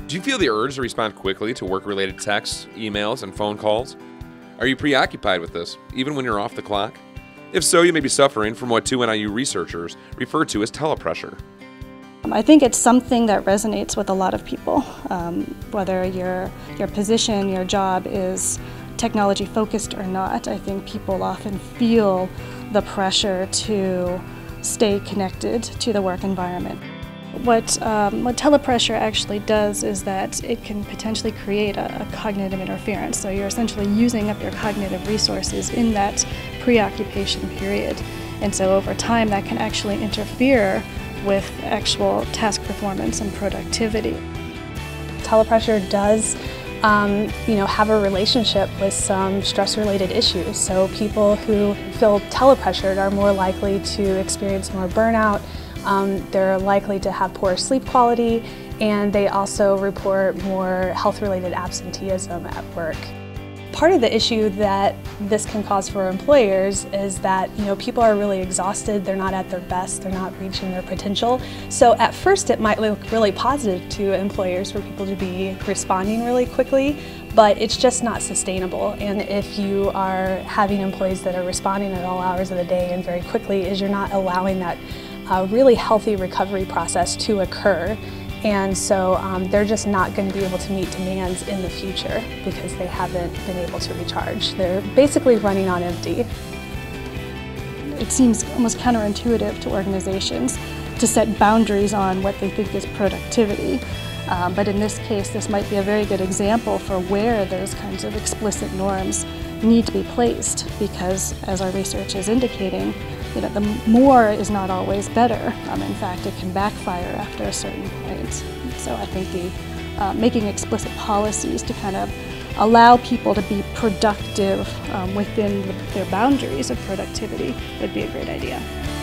Do you feel the urge to respond quickly to work-related texts, emails, and phone calls? Are you preoccupied with this, even when you're off the clock? If so, you may be suffering from what two NIU researchers refer to as telepressure. I think it's something that resonates with a lot of people, whether your position, your job is technology focused or not. I think people often feel the pressure to stay connected to the work environment. What telepressure actually does is that it can potentially create a cognitive interference. So you're essentially using up your cognitive resources in that preoccupation period. And so over time that can actually interfere with actual task performance and productivity. Telepressure does have a relationship with some stress-related issues. So people who feel telepressured are more likely to experience more burnout, they're likely to have poor sleep quality, and they also report more health-related absenteeism at work. Part of the issue that this can cause for employers is that people are really exhausted, they're not at their best, they're not reaching their potential. So at first it might look really positive to employers for people to be responding really quickly, but it's just not sustainable. And if you are having employees that are responding at all hours of the day and very quickly, you're not allowing that really healthy recovery process to occur. And so they're just not going to be able to meet demands in the future because they haven't been able to recharge. They're basically running on empty. It seems almost counterintuitive to organizations to set boundaries on what they think is productivity. But in this case, this might be a very good example for where those kinds of explicit norms need to be placed, because as our research is indicating, the more is not always better. In fact, it can backfire after a certain point. So I think making explicit policies to kind of allow people to be productive within their boundaries of productivity would be a great idea.